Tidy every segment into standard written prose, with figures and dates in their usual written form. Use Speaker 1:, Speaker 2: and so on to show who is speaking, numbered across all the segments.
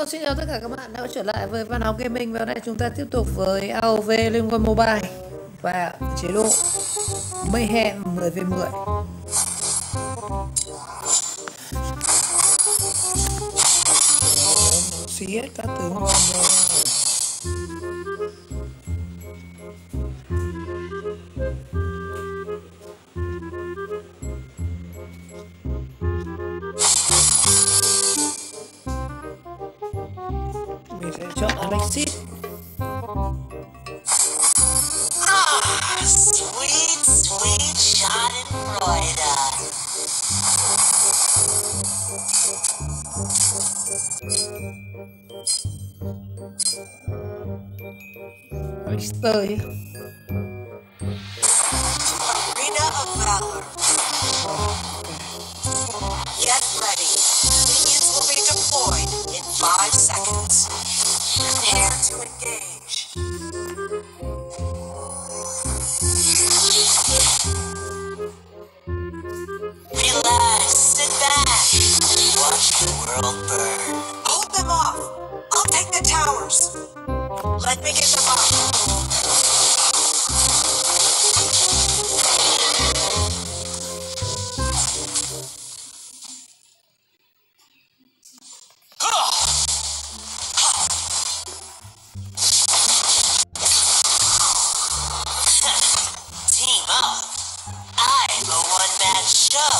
Speaker 1: xin chào tất cả các bạn đã quay trở lại với Văn Học Gaming. Và đây chúng ta tiếp tục với AOV Liên Quân Mobile và chế độ Mayhem 10v10. Xí hết các tướng ngon rồi. Mình sẽ chọn Alexis.
Speaker 2: Sweet, sweet Schadenfreude.
Speaker 1: Oyster.
Speaker 2: Arena of Valor. Get ready. Minions will be deployed in 5 seconds. Prepare to engage. Relax, sit back, watch the world burn. Hold them off. I'll take the towers. Let me get them up. Team up. I'm a one-man show.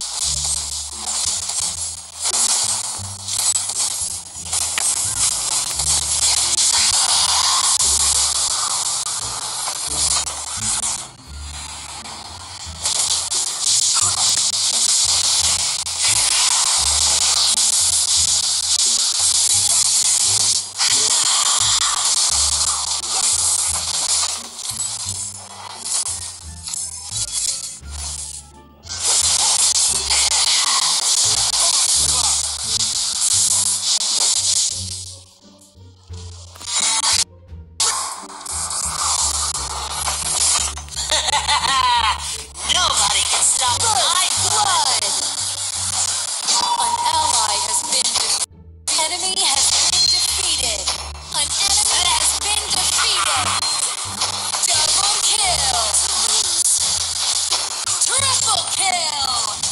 Speaker 2: Nobody can stop my blood.
Speaker 3: An ally has been defeated. Enemy has been defeated. An enemy has been defeated. Double kill. Triple kill.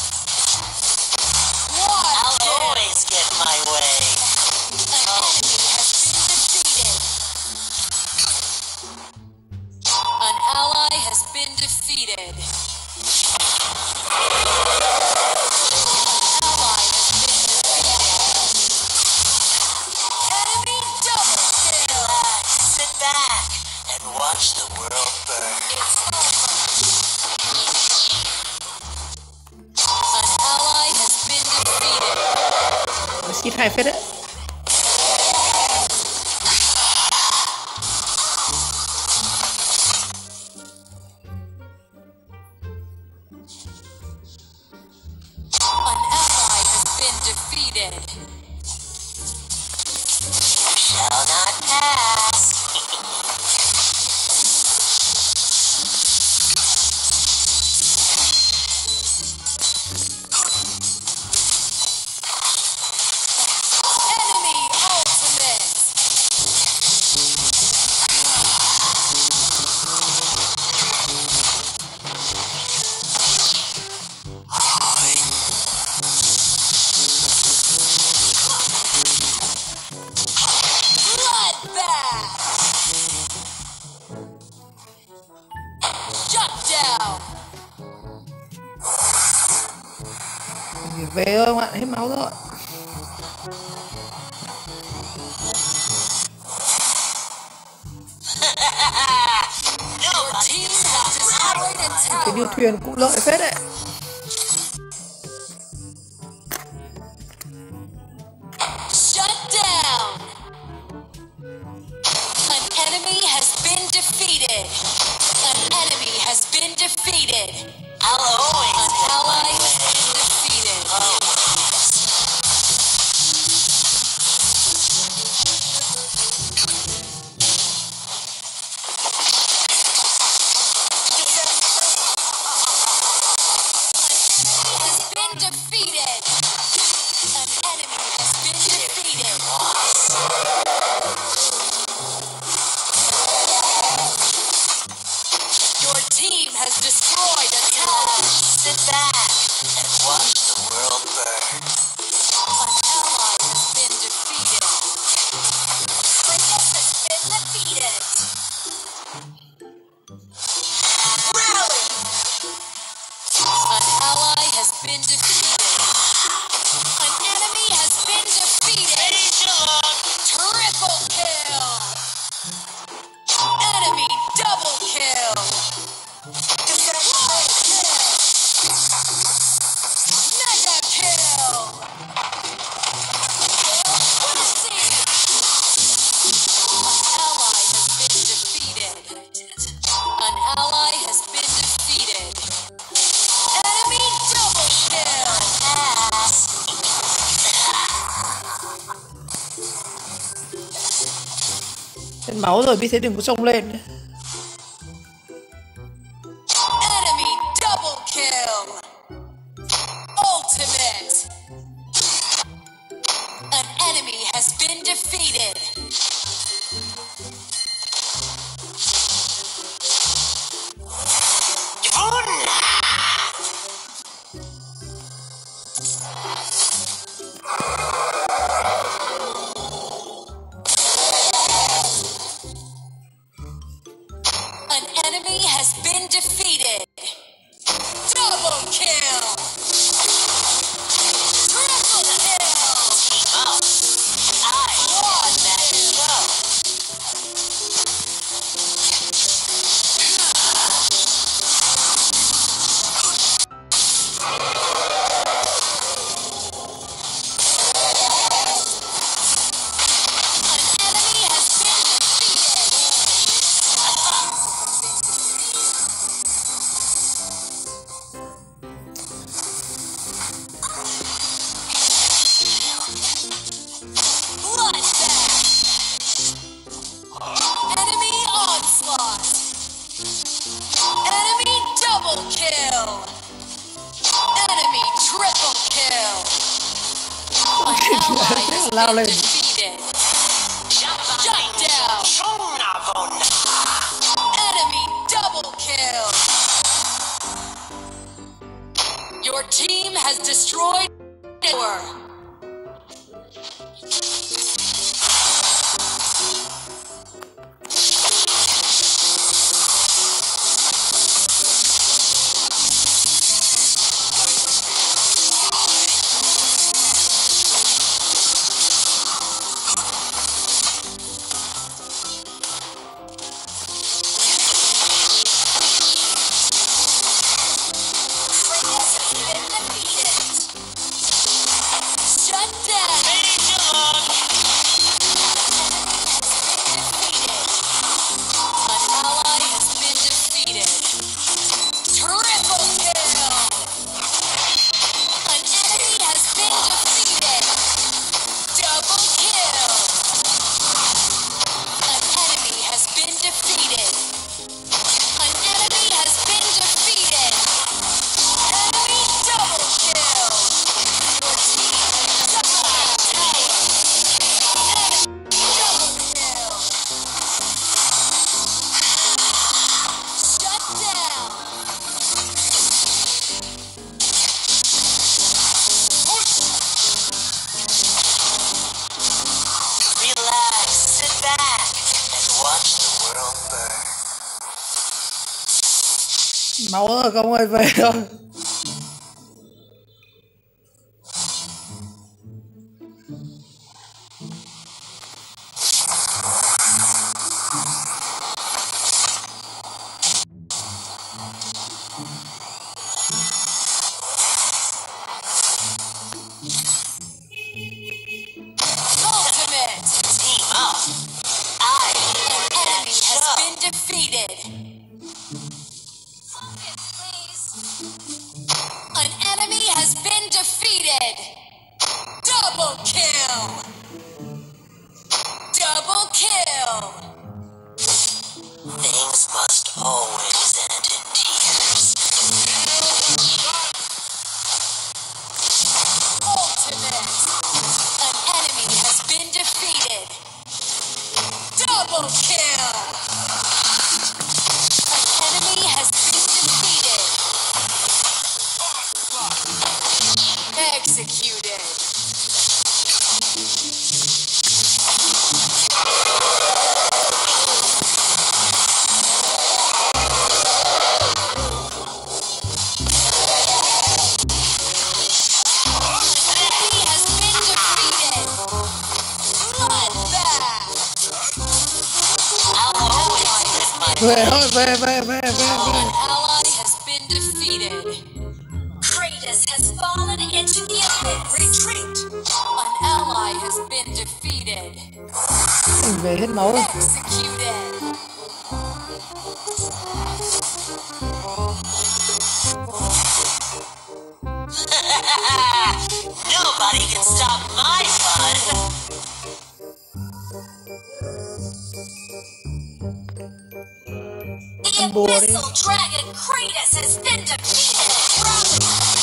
Speaker 2: I'll
Speaker 3: Kill.
Speaker 2: always get my way.
Speaker 3: An enemy has been defeated. An ally has been defeated. Ally has been defeated. Enemy double kill.
Speaker 2: Relax, sit back, and watch the world burn.
Speaker 3: It's over. An ally has been defeated.
Speaker 1: Alexis hay phết đấy.
Speaker 3: An ally has been defeated.
Speaker 2: Shall not pass.
Speaker 3: Enemy ultimate. Bloodbath. Shut down.
Speaker 1: Mình về thôi các bạn, hết máu rồi.
Speaker 3: Your team has destroyed a
Speaker 1: Cái
Speaker 3: tower.
Speaker 1: điều thuyền cũng lợi phết đấy.
Speaker 3: Shut down. An enemy has been defeated. An enemy has been defeated.
Speaker 2: I'll always
Speaker 3: An
Speaker 2: get
Speaker 3: ally
Speaker 2: my
Speaker 3: has
Speaker 2: way.
Speaker 3: been defeated.
Speaker 2: Always.
Speaker 3: An enemy has been defeated. An enemy has been defeated.
Speaker 2: Lost.
Speaker 1: Trên máu rồi biết thế đừng có xông lên.
Speaker 3: Enemy double kill. Ultimate. An enemy has been defeated. An enemy has been defeated. Double kill. Triple kill. Oh, I won that show. An enemy has been Bloodbath. Enemy onslaught. Enemy double kill. Enemy triple kill. An ally has
Speaker 1: Lao
Speaker 3: been
Speaker 1: lên.
Speaker 3: defeated. Shut down. Enemy double kill. Your team has destroyed our. Shut down. An ally has been defeated. Triple kill. An enemy has been defeated. Double kill. An enemy has been defeated. An enemy has been defeated. Enemy double kill. Your team has double tower. Enemy double kill. Shut down.
Speaker 2: Relax, sit back, and watch the world burn.
Speaker 1: Máu rồi không ơi, về thôi.
Speaker 3: Ultimate.
Speaker 2: Team up. I
Speaker 3: An
Speaker 2: won that
Speaker 3: enemy has
Speaker 2: show.
Speaker 3: been defeated. An enemy has been defeated. Double kill. Double kill.
Speaker 2: Things must always end in tears.
Speaker 3: Ultimate. An enemy has been defeated. Double kill. An enemy has been defeated. Executed. Enemy has been defeated. Bloodbath.
Speaker 2: I'll always live my
Speaker 1: Về thôi, về.
Speaker 3: An ally has been defeated.
Speaker 2: Kratos has fallen into the abyss. Retreat.
Speaker 3: An ally has been defeated.
Speaker 1: Về hết máu rồi.
Speaker 3: Executed.
Speaker 2: Nobody can stop my fun.
Speaker 1: bùa đi.
Speaker 3: Missile Dragon Kratos has been defeated.